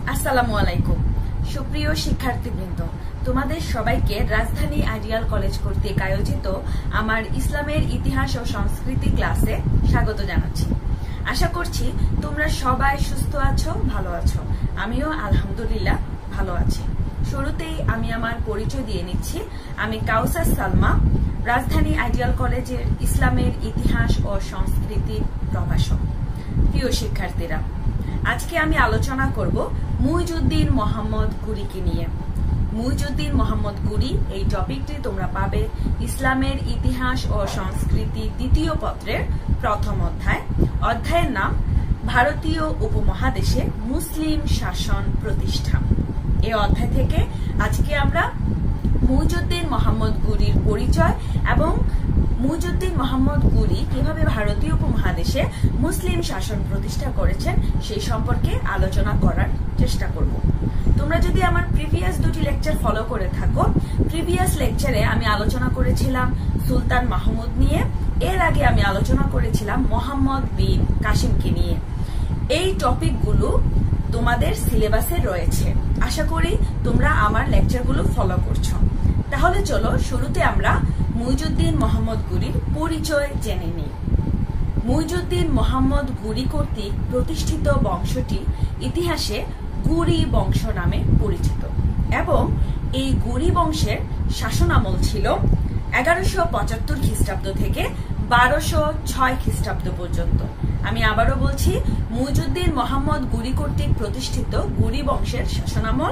আসসালামু আলাইকুম সুপ্রিয় শিক্ষার্থীবৃন্দ, তোমাদের সবাইকে রাজধানী আইডিয়াল কলেজ কর্তৃক আয়োজিত আমার ইসলামের ইতিহাস ও সংস্কৃতি ক্লাসে স্বাগত জানাচ্ছি। আশা করছি তোমরা সবাই সুস্থ আছো, ভালো আছো। আমিও আলহামদুলিল্লাহ ভালো আছি। শুরুতেই আমি আমার পরিচয় দিয়ে নিচ্ছি। আমি কাউসার সালমা, রাজধানী আইডিয়াল কলেজের ইসলামের ইতিহাস ও সংস্কৃতি প্রভাষক। প্রিয় শিক্ষার্থীরা, আজকে আমি আলোচনা করব মুইজউদ্দিন মোহাম্মদ গুরিকে নিয়ে। মুইজউদ্দিন মোহাম্মদ গুরি এই টপিকটি তোমরা পাবে ইসলামের ইতিহাস ও সংস্কৃতি দ্বিতীয় পত্রের প্রথম অধ্যায়। অধ্যায়ের নাম ভারতীয় উপমহাদেশে মুসলিম শাসন প্রতিষ্ঠা। এই অধ্যায় থেকে আজকে আমরা মুইজউদ্দিন মোহাম্মদ গুরির পরিচয় এবং মুইজউদ্দিন মোহাম্মদ গুরি কিভাবে ভারতীয় উপমহাদেশে মুসলিম শাসন প্রতিষ্ঠা করেছেন সেই সম্পর্কে আলোচনা করার চেষ্টা করব। তোমরা যদি আমার প্রিভিয়াস দুটি লেকচার ফলো করে থাকো, প্রিভিয়াস লেকচারে আমি আলোচনা করেছিলাম সুলতান মাহমুদ নিয়ে, এর আগে আমি আলোচনা করেছিলাম মোহাম্মদ বিন কাসিমকে নিয়ে। এই টপিকগুলো তোমাদের সিলেবাসে রয়েছে। আশা করি তোমরা আমার লেকচারগুলো ফলো করছো। তাহলে চলো শুরুতে আমরা মুইজউদ্দিন মোহাম্মদ গুরির পরিচয় জেনে নিই। মুইজউদ্দিন মোহাম্মদ গুরি কর্তৃক প্রতিষ্ঠিত বংশটি ইতিহাসে গুরি বংশ নামে পরিচিত এবং এই গুরি বংশের শাসনামল ছিল 1175 খ্রিস্টাব্দ থেকে 1206 খ্রিস্টাব্দ পর্যন্ত। আমি আবারও বলছি, মুইজউদ্দিন মোহাম্মদ গুরি কর্তৃক প্রতিষ্ঠিত গুরি বংশের শাসনামল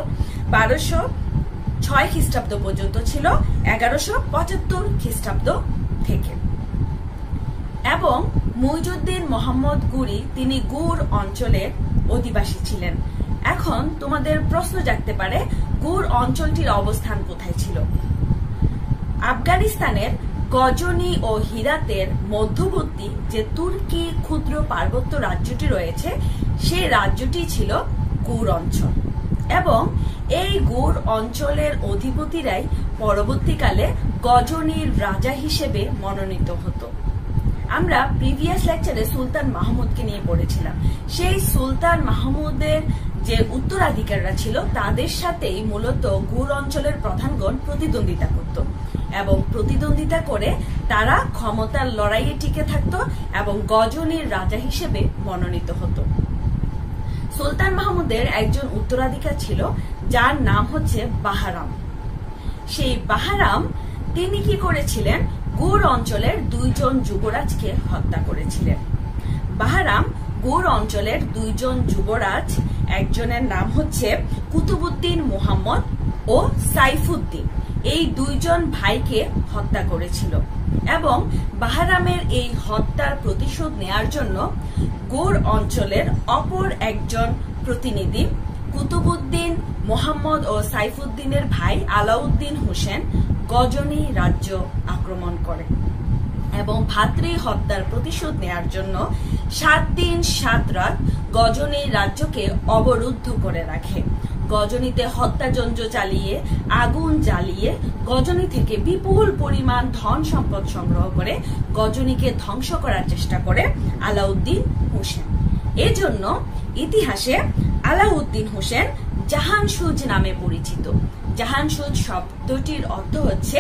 1206 খ্রিস্টাব্দ পর্যন্ত ছিল 1175 খ্রিস্টাব্দ থেকে। এবং মুইজউদ্দিন মোহাম্মদ গুরি তিনি গুর অঞ্চলের অধিবাসী ছিলেন। এখন তোমাদের প্রশ্ন জাগতে পারে, গুর অঞ্চলটির অবস্থান কোথায় ছিল? আফগানিস্তানের গজনি ও হিরাতের মধ্যবর্তী যে তুর্কি ক্ষুদ্র পার্বত্য রাজ্যটি রয়েছে, সেই রাজ্যটি ছিল গুর অঞ্চল এবং এই গুর অঞ্চলের অধিপতিরাই পরবর্তীকালে গজনির রাজা হিসেবে মনোনীত হতো। আমরা প্রিভিয়াস লেকচারে সুলতান মাহমুদকে নিয়ে পড়েছিলাম। সেই সুলতান মাহমুদের যে উত্তরাধিকারীরা ছিল তাদের সাথেই মূলত গুর অঞ্চলের প্রধানগণ প্রতিদ্বন্দ্বিতা করত এবং প্রতিদ্বন্দ্বিতা করে তারা ক্ষমতার লড়াইয়ে টিকে থাকত এবং গজনির রাজা হিসেবে মনোনীত হতো। সুলতান মাহমুদের একজন উত্তরাধিকার ছিল যার নাম হচ্ছে বাহারাম। সেই বাহারাম তিনি কি করেছিলেন? গুর অঞ্চলের দুইজন যুবরাজকে হত্যা করেছিলেন। বাহারাম গুর অঞ্চলের দুইজন যুবরাজ, একজনের নাম হচ্ছে কুতুবউদ্দিন মুহাম্মদ ও সাইফুদ্দিন, এই দুইজন ভাইকে হত্যা করেছিল এবং বাহারামের এই হত্যার প্রতিশোধ নেয়ার জন্য গুর অঞ্চলের অপর একজন প্রতিনিধি কুতুবউদ্দিন মুহাম্মদ ও সাইফুদ্দিনের ভাই আলাউদ্দিন হোসেন গজনি রাজ্য আক্রমণ করে এবং ভাতৃ হত্যার প্রতিশোধ নেয়ার জন্য 7 দিন 7 রাত গজনি রাজ্যকে অবরুদ্ধ করে রাখে। গজনিতে হত্যাযজ্ঞ চালিয়ে, আগুন জ্বালিয়ে গজনি থেকে বিপুল পরিমাণ ধন সম্পদ সংগ্রহ করে গজনিকে ধ্বংস করার চেষ্টা করে আলাউদ্দিন হোসেন। এজন্য ইতিহাসে আলাউদ্দিন হোসেন জাহানসুজ নামে পরিচিত। জাহানসুজ শব্দটির অর্থ হচ্ছে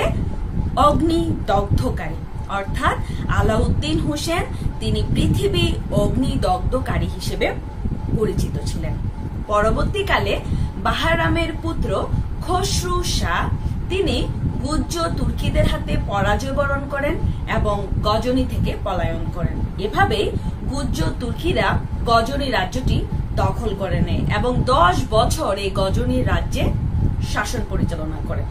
অগ্নিদগ্ধকারী, অর্থাৎ আলাউদ্দিন হোসেন তিনি পৃথিবী অগ্নিদগ্ধকারী হিসেবে পরিচিত ছিলেন। পরবর্তীকালে বাহারামের পুত্র খসরু শাহ তিনি গুজ্জ তুর্কিদের হাতে পরাজয় বরণ করেন এবং গজনি থেকে পলায়ন করেন। এভাবেই গুজ্জ তুর্কিরা গজনি রাজ্যটি দখল করে নেয় এবং 10 বছর এই গজনি রাজ্যে শাসন পরিচালনা করে।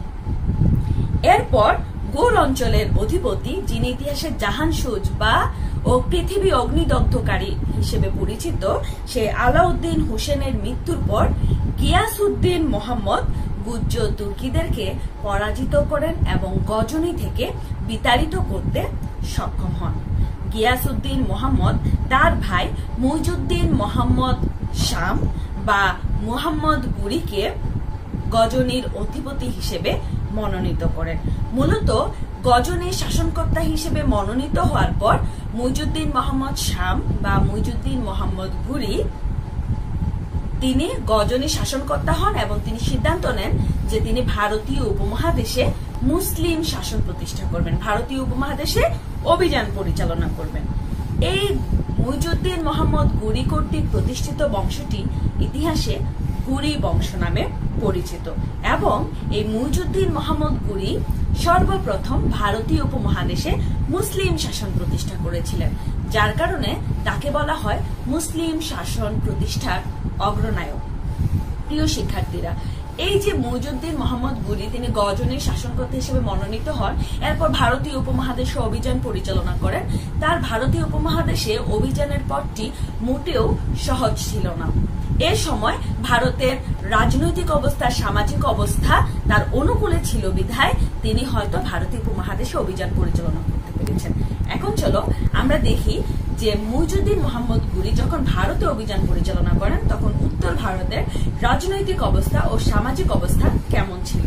এরপর গুর অঞ্চলের অধিপতি, যিনি ইতিহাসে জাহানসুজ বা পৃথিবী অগ্নিদগ্ধকারী হিসেবে পরিচিত, সে আলাউদ্দিন হোসেনের মৃত্যুর পর গিয়াসউদ্দিন মোহাম্মদ গুজ্জ তুর্কিদেরকে পরাজিত করেন এবং গজনি থেকে বিতাড়িত করতে সক্ষম হন। গিয়াসউদ্দিন মোহাম্মদ তার ভাই মুইজউদ্দিন মোহাম্মদ শাম বা মুহাম্মদ গুরিকে গজনির অধিপতি হিসেবে মনোনীত করেন। মূলত গজনির শাসনকর্তা হিসেবে মনোনীত হওয়ার পর মুইজউদ্দিন মোহাম্মদ শাম বা মুইজউদ্দিন মোহাম্মদ গুরি তিনি গজনী শাসনকর্তা হন এবং তিনি সিদ্ধান্ত নেন যে তিনি ভারতীয় উপমহাদেশে মুসলিম শাসন প্রতিষ্ঠা করবেন, ভারতীয় উপমহাদেশে অভিযান পরিচালনা করবেন। এই মুইজউদ্দিন মোহাম্মদ গুরি কর্তৃক প্রতিষ্ঠিত বংশটি ইতিহাসে গুরি বংশ নামে পরিচিত এবং এই মুইজউদ্দিন মোহাম্মদ গুরি সর্বপ্রথম ভারতীয় উপমহাদেশে মুসলিম শাসন প্রতিষ্ঠা করেছিলেন, যার কারণে তাকে বলা হয় মুসলিম শাসন প্রতিষ্ঠার অগ্রনায়ক। প্রিয় শিক্ষার্থীরা, এই যে মুইজউদ্দিন মোহাম্মদ গুরি তিনি গজনীর শাসনকর্তা হিসেবে মনোনীত হন, এরপর ভারতীয় উপমহাদেশে অভিযান পরিচালনা করেন। তার ভারতীয় উপমহাদেশে অভিযানের পথটি মোটেও সহজ ছিল না। এ সময় ভারতের রাজনৈতিক অবস্থা, সামাজিক অবস্থা তার অনুকূলে ছিল বিধায় তিনি হয়তো ভারতীয় উপমহাদেশে অভিযান পরিচালনা করতে পেরেছেন। এখন চলো আমরা দেখি যে মুইজউদ্দিন মোহাম্মদ গুরি যখন ভারতে অভিযান পরিচালনা করেন তখন উত্তর ভারতের রাজনৈতিক অবস্থা ও সামাজিক অবস্থা কেমন ছিল।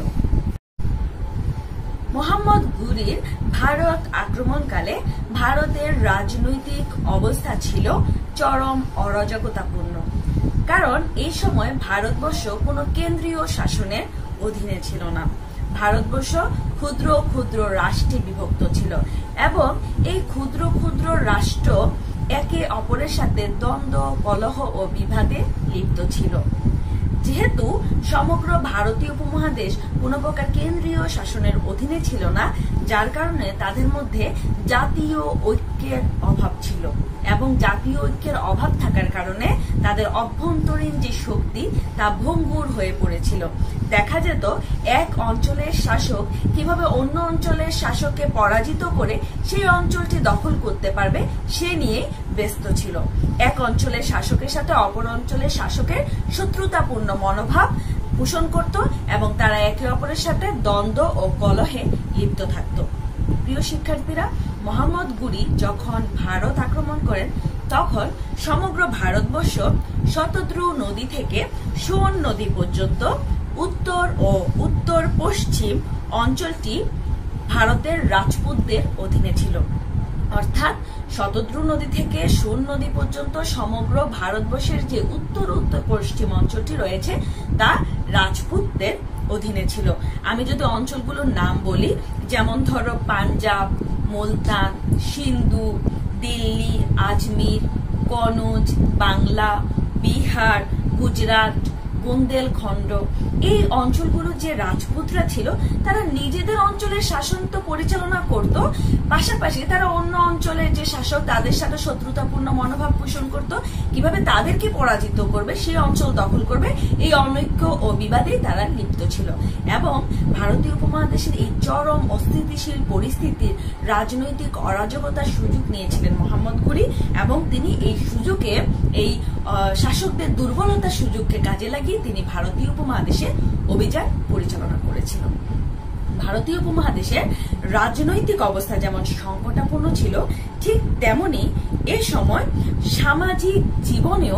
মোহাম্মদ গুরির ভারত আক্রমণকালে ভারতের রাজনৈতিক অবস্থা ছিল চরম অরাজকতাপূর্ণ, কারণ এই সময় ভারতবর্ষ কোনো কেন্দ্রীয় শাসনের অধীনে ছিল না। ভারতবর্ষ ক্ষুদ্র ক্ষুদ্র রাষ্ট্রে বিভক্ত ছিল এবং এই ক্ষুদ্র ক্ষুদ্র রাষ্ট্র একে অপরের সাথে দ্বন্দ্ব, কলহ ও বিবাদে লিপ্ত ছিল। যেহেতু সমগ্র ভারতীয় উপমহাদেশ কোনো প্রকার কেন্দ্রীয় শাসনের অধীনে ছিল না, যার কারণে তাদের মধ্যে জাতীয় ঐক্যের অভাব ছিল এবং জাতীয় ঐক্যের অভাব থাকার কারণে তাদের অভ্যন্তরীণ যে শক্তি তা ভঙ্গুর হয়ে পড়েছিল। দেখা যেত এক অঞ্চলের শাসক কিভাবে অন্য অঞ্চলের শাসককে পরাজিত করে সেই অঞ্চলটি দখল করতে পারবে সে নিয়ে ব্যস্ত ছিল। এক অঞ্চলের শাসকের সাথে অপর অঞ্চলের শাসকের শত্রুতাপূর্ণ মনোভাব পোষণ করত এবং তারা একে অপরের সাথে দ্বন্দ্ব ও কলহে লিপ্ত থাকত। প্রিয় শিক্ষার্থীরা, মোহাম্মদ গুরি যখন ভারত আক্রমণ করেন তখন সমগ্র ভারতবর্ষ শতদ্রু নদী থেকে সোন নদী পর্যন্ত উত্তর ও উত্তর পশ্চিম অঞ্চলটি ভারতের রাজপুতদের অধীনে ছিল। অর্থাৎ শতদ্রু নদী থেকে সোন নদী পর্যন্ত সমগ্র ভারতবর্ষের যে উত্তর উত্তর পশ্চিম অঞ্চলটি রয়েছে তা রাজপুতদের অধীনে ছিল। আমি যদি অঞ্চলগুলোর নাম বলি, যেমন ধরো পাঞ্জাব, মুলতান, সিন্ধু, দিল্লি, আজমির, কনৌজ, বাংলা, বিহার, গুজরাট, বুন্দেলখণ্ড, এই অঞ্চলগুলো যে রাজপুতরা ছিল তারা নিজেদের অঞ্চলের শাসন তো পরিচালনা করত, পাশাপাশি তারা অন্য অঞ্চলের যে শাসক তাদের সাথে শত্রুতাপূর্ণ মনোভাব পোষণ করত, কিভাবে তাদেরকে পরাজিত করবে, সেই অঞ্চল দখল করবে, এই অনৈক্য ও বিবাদে তারা লিপ্ত ছিল। এবং ভারতীয় উপমহাদেশের এই চরম অস্থিতিশীল পরিস্থিতির রাজনৈতিক অরাজকতার সুযোগ নিয়েছিলেন মোহাম্মদ গুরি এবং তিনি এই সুযোগে, এই শাসকদের দুর্বলতার সুযোগকে কাজে লাগিয়ে তিনি ভারতীয় উপমহাদেশে অভিযান পরিচালনা করেছিলেন। ভারতীয় উপমহাদেশের রাজনৈতিক অবস্থা যেমন সংকটাপূর্ণ ছিল, ঠিক তেমনি এ সময় সামাজিক জীবনেও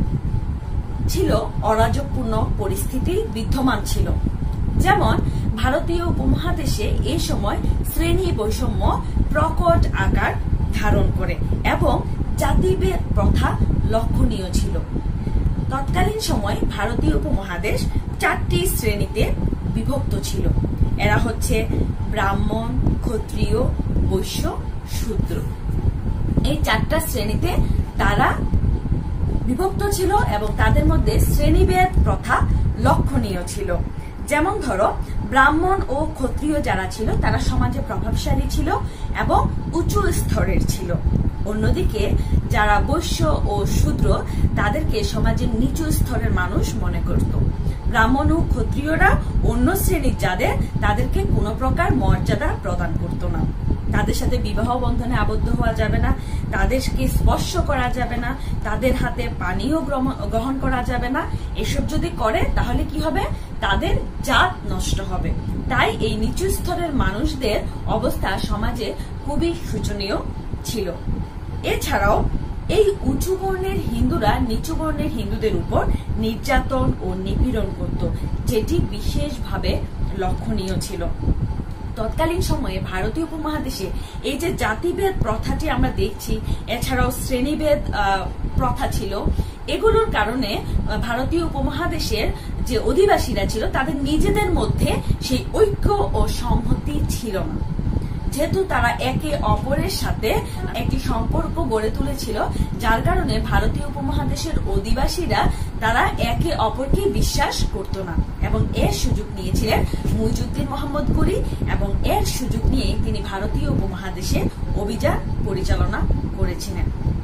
ছিল অরাজকপূর্ণ পরিস্থিতি বিদ্যমান ছিল। যেমন ভারতীয় উপমহাদেশে এ সময় শ্রেণী বৈষম্য প্রকট আকার ধারণ করে এবং জাতিভেদ প্রথা লক্ষণীয় ছিল। তৎকালীন সময়ে ভারতীয় উপমহাদেশ 4টি শ্রেণীতে বিভক্ত ছিল। এরা হচ্ছে ব্রাহ্মণ, ক্ষত্রিয়, বৈশ্য, শূদ্র। এই 4টা শ্রেণীতে তারা বিভক্ত ছিল এবং তাদের মধ্যে শ্রেণীভেদ প্রথা লক্ষণীয় ছিল। যেমন ধরো, ব্রাহ্মণ ও ক্ষত্রিয় যারা ছিল তারা সমাজে প্রভাবশালী ছিল এবং উঁচু স্তরের ছিল। অন্যদিকে যারা বৈশ্য ও শূদ্র তাদেরকে সমাজের নিচু স্তরের মানুষ মনে করত। ব্রাহ্মণ ও ক্ষত্রিয়রা অন্য শ্রেণীর যাদের তাদেরকে কোনো প্রকার মর্যাদা প্রদান করত না। তাদের সাথে বিবাহ বন্ধনে আবদ্ধ হওয়া যাবে না, তাদেরকে স্পর্শ করা যাবে না, তাদের হাতে পানীয় গ্রহণ করা যাবে না। এসব যদি করে তাহলে কি হবে, তাদের জাত নষ্ট হবে। তাই এই নিচু স্তরের মানুষদের অবস্থা সমাজে খুবই শোচনীয় ছিল। এছাড়াও এই উঁচু বর্ণের হিন্দুরা নিচু বর্ণের হিন্দুদের উপর নির্যাতন ও নিপীড়ন করত, যেটি বিশেষভাবে লক্ষণীয় ছিল। তৎকালীন সময়ে ভারতীয় উপমহাদেশে এই যে জাতিভেদ প্রথাটি আমরা দেখছি, এছাড়াও শ্রেণীভেদ প্রথা ছিল, এগুলোর কারণে ভারতীয় উপমহাদেশের যে অধিবাসীরা ছিল তাদের নিজেদের মধ্যে সেই ঐক্য ও সংহতি ছিল না। যেহেতু তারা একে অপরের সাথে একটি সম্পর্ক গড়ে তুলেছিল, যার কারণে ভারতীয় উপমহাদেশের অধিবাসীরা তারা একে অপরকে বিশ্বাস করত না এবং এর সুযোগ নিয়েছিলেন মুইজউদ্দিন মোহাম্মদ গুরি, এবং এর সুযোগ নিয়ে তিনি ভারতীয় উপমহাদেশে অভিযান পরিচালনা করেছিলেন।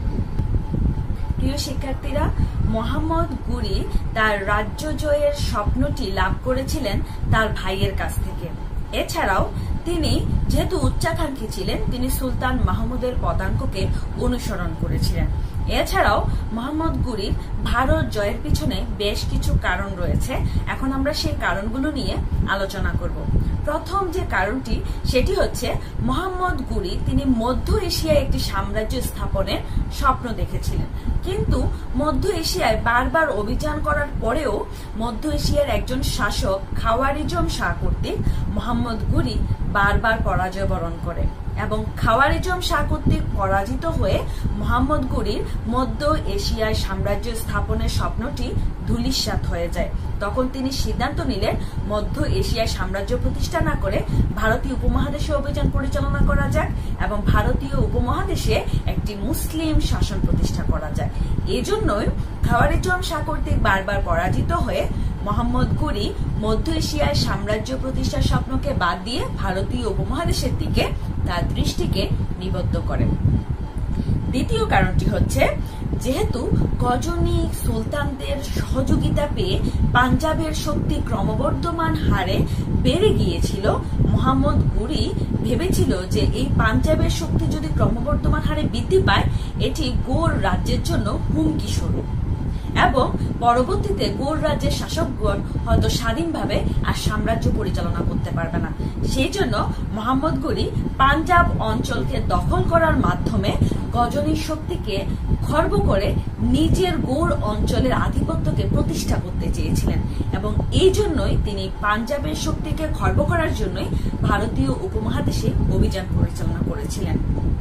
প্রিয় শিক্ষার্থীরা, মোহাম্মদ গুরি তার রাজ্য জয়ের স্বপ্নটি লাভ করেছিলেন তার ভাইয়ের কাছ থেকে। এছাড়াও তিনি যেহেতু উচ্চাকাঙ্ক্ষী ছিলেন, তিনি সুলতান মাহমুদের পদাঙ্ককে অনুসরণ করেছিলেন। এছাড়াও মোহাম্মদ গুরির ভারত জয়ের পিছনে বেশ কিছু কারণ রয়েছে। এখন আমরা সেই কারণগুলো নিয়ে আলোচনা করব। প্রথম যে কারণটি সেটি হচ্ছে মোহাম্মদ গুরি তিনি মধ্য এশিয়ায় একটি সাম্রাজ্য স্থাপনের স্বপ্ন দেখেছিলেন, কিন্তু মধ্য এশিয়ায় বারবার অভিযান করার পরেও মধ্য এশিয়ার একজন শাসক খাওয়ারিজম শাহ কর্তৃক মোহাম্মদ গুরি বারবার পরাজয় বরণ করে এবং খাওয়ারিজম শাহ কর্তৃক পরাজিত হয়ে মোহাম্মদ গুরির মধ্য এশিয়ায় সাম্রাজ্য স্থাপনের স্বপ্নটি ধূলিসাৎ হয়ে যায়। তখন তিনি সিদ্ধান্ত নিলেন মধ্য এশিয়ায় সাম্রাজ্য প্রতিষ্ঠা না করে ভারতীয় উপমহাদেশে অভিযান পরিচালনা করা যাক এবং ভারতীয় উপমহাদেশে একটি মুসলিম শাসন প্রতিষ্ঠা করা যায়। এজন্যই খাওয়ারিজম শাহ কর্তৃক বারবার পরাজিত হয়ে মোহাম্মদ গুরি মধ্য এশিয়ায় সাম্রাজ্য প্রতিষ্ঠার স্বপ্নকে বাদ দিয়ে ভারতীয় উপমহাদেশের দিকে তার দৃষ্টিকে নিবদ্ধ করেন। দ্বিতীয় কারণটি হচ্ছে, যেহেতু গজনী সুলতানদের সহযোগিতা পেয়ে পাঞ্জাবের শক্তি ক্রমবর্ধমান হারে বেড়ে গিয়েছিল, মোহাম্মদ গুরি ভেবেছিল যে এই পাঞ্জাবের শক্তি যদি ক্রমবর্ধমান হারে বৃদ্ধি পায়, এটি গৌড় রাজ্যের জন্য হুমকি স্বরূপ এবং পরবর্তীতে গৌড় রাজ্যের শাসকগণ হয়তো স্বাধীনভাবে আর সাম্রাজ্য পরিচালনা করতে পারবে না। সেই জন্য মোহাম্মদ গুরি পাঞ্জাব অঞ্চলকে দখল করার মাধ্যমে গজনীর শক্তিকে খর্ব করে নিজের গৌড় অঞ্চলের আধিপত্যকে প্রতিষ্ঠা করতে চেয়েছিলেন এবং এই জন্যই তিনি পাঞ্জাবের শক্তিকে খর্ব করার জন্যই ভারতীয় উপমহাদেশে অভিযান পরিচালনা করেছিলেন।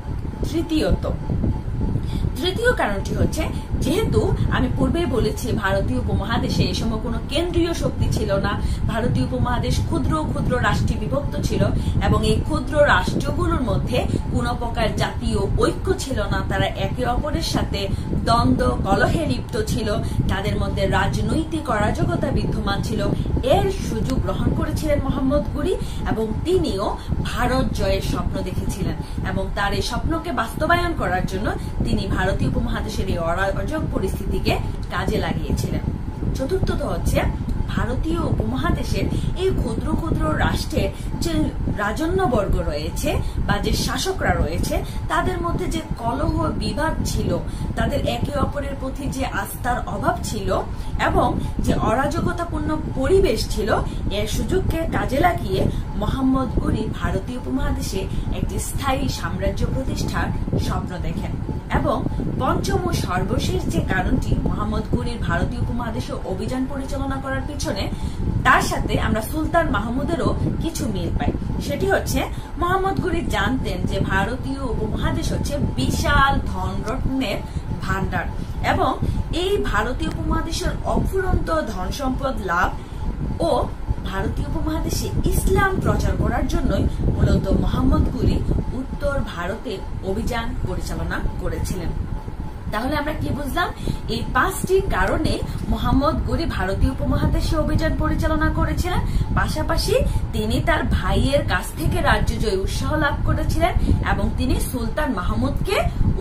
তৃতীয় কারণটি হচ্ছে, যেহেতু আমি পূর্বেই বলেছি ভারতীয় উপমহাদেশে এই সময় কোনো কেন্দ্রীয় শক্তি ছিল না, ভারতীয় উপমহাদেশ ক্ষুদ্র ক্ষুদ্র রাষ্ট্রে বিভক্ত ছিল এবং এই ক্ষুদ্র রাষ্ট্রগুলোর মধ্যে কোনো প্রকার জাতীয় ঐক্য ছিল না, তারা একে অপরের সাথে দ্বন্দ্ব কলহে লিপ্ত ছিল, তাদের মধ্যে রাজনৈতিক অরাজকতা বিদ্যমান ছিল। এর সুযোগ গ্রহণ করেছিলেন মোহাম্মদ গুরি এবং তিনিও ভারত জয়ের স্বপ্ন দেখেছিলেন এবং তার এই স্বপ্নকে বাস্তবায়ন করার জন্য তিনি ভারতীয় উপমহাদেশের এই অরাজক পরিস্থিতিকে কাজে লাগিয়েছিলেন। চতুর্থত হচ্ছে, ভারতীয় উপমহাদেশের এই ক্ষুদ্র ক্ষুদ্র রাষ্ট্রের যে রাজন্যবর্গ রয়েছে বা যে শাসকরা রয়েছে, তাদের মধ্যে যে কলহ বিবাদ ছিল, তাদের একে অপরের প্রতি যে আস্থার অভাব ছিল এবং যে অরাজকতাপূর্ণ পরিবেশ ছিল, এর সুযোগকে কাজে লাগিয়ে মোহাম্মদ গুরি ভারতীয় উপমহাদেশে একটি স্থায়ী সাম্রাজ্য প্রতিষ্ঠার স্বপ্ন দেখেন। এবং পঞ্চম ও সর্বশেষ যে কারণটি মোহাম্মদ গুরির ভারতীয় উপমহাদেশে অভিযান পরিচালনা করার পিছনে, তার সাথে আমরা সুলতান মাহমুদেরও কিছু মিল পাই। সেটি হচ্ছে, মোহাম্মদ গুরি জানতেন যে ভারতীয় উপমহাদেশ হচ্ছে বিশাল ধনরত্নের ভান্ডার এবং এই ভারতীয় উপমহাদেশের অফুরন্ত ধন সম্পদ লাভ ও ভারতীয় উপমহাদেশে ইসলাম প্রচার করার জন্যই মূলত মোহাম্মদ গুরি উত্তর ভারতে অভিযান পরিচালনা করেছিলেন। তাহলে আমরা কি বুঝলাম? এই 5টি কারণে মোহাম্মদ গুরি ভারতীয় উপমহাদেশে অভিযান পরিচালনা করেছিলেন, পাশাপাশি তিনি তার ভাইয়ের কাছ থেকে রাজ্য জয় উৎসাহ লাভ করেছিলেন এবং তিনি সুলতান মাহমুদকে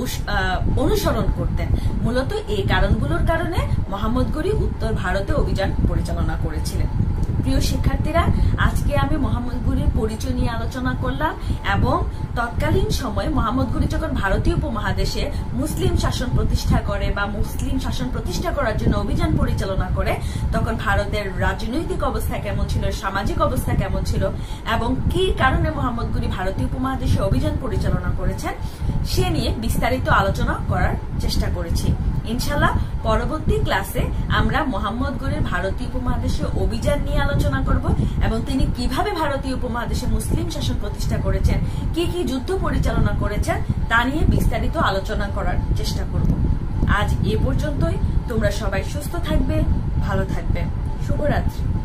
অনুসরণ করতেন। মূলত এই কারণগুলোর কারণে মোহাম্মদ গুরি উত্তর ভারতে অভিযান পরিচালনা করেছিলেন। প্রিয় শিক্ষার্থীরা, আজকে আমি মোহাম্মদ গুরির পরিচয় নিয়ে আলোচনা করলাম এবং তৎকালীন সময়ে মোহাম্মদ গুরি যখন ভারতীয় উপমহাদেশে মুসলিম শাসন প্রতিষ্ঠা করে বা মুসলিম শাসন প্রতিষ্ঠা করার জন্য অভিযান পরিচালনা করে, তখন ভারতের রাজনৈতিক অবস্থা কেমন ছিল, সামাজিক অবস্থা কেমন ছিল এবং কি কারণে মোহাম্মদ গুরি ভারতীয় উপমহাদেশে অভিযান পরিচালনা করেছেন, সে নিয়ে বিস্তারিত আলোচনা করার চেষ্টা করেছি। ইনশাআল্লাহ পরবর্তী ক্লাসে আমরা মোহাম্মদ গনির ভারতীয় উপমহাদেশে অভিযান নিয়ে আলোচনা করব এবং তিনি কিভাবে ভারতীয় উপমহাদেশে মুসলিম শাসন প্রতিষ্ঠা করেছেন, কি কি যুদ্ধ পরিচালনা করেছেন তা নিয়ে বিস্তারিত আলোচনা করার চেষ্টা করব। আজ এ পর্যন্তই। তোমরা সবাই সুস্থ থাকবে, ভালো থাকবে। শুভরাত্রি।